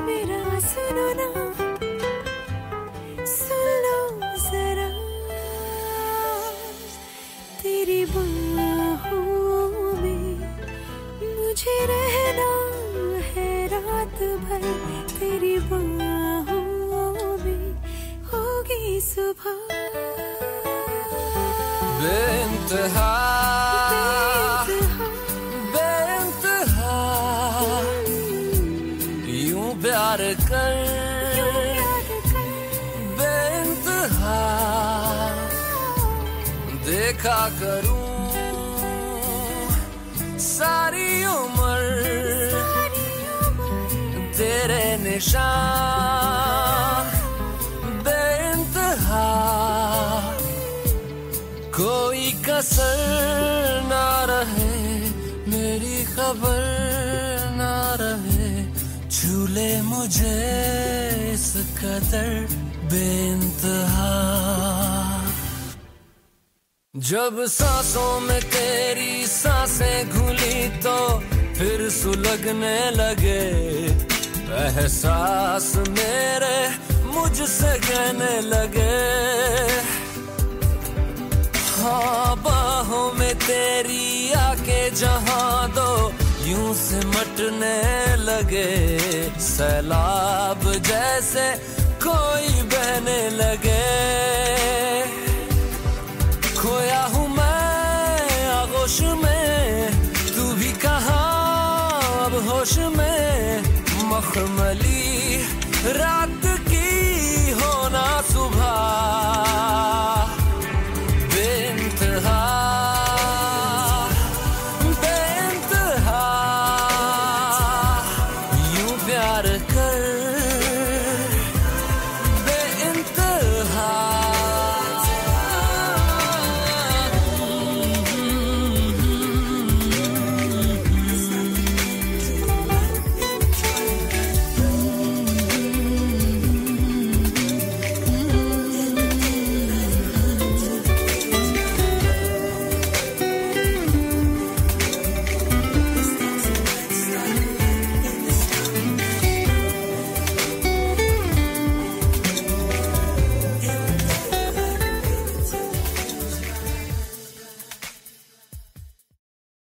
मेरा सुनो ना, सुन लो जरा, तेरी बाहों में मुझे रहना है रात भर, तेरी बाहों में होगी सुबह। बेइंतहा बेइंतहा यूं प्यार कर बेइंतहा देखा करूं सारी उम्र तेरे निशान बेइंतहा, कोई कसर ना रहे, मेरी खबर ना रहे, झूले मुझे इस कदर बेइंतहा। जब सांसों में तेरी सांसें घुली तो फिर सुलगने लगे एहसास मेरे मुझसे कहने लगे, हाँ बाहों में तेरी आके जहाँ दो यूं सिमटने लगे, सैलाब जैसे कोई बहने लगे। खोया हूँ मैं आगोश में, तू भी कहाँ अब होश में, मखमली रात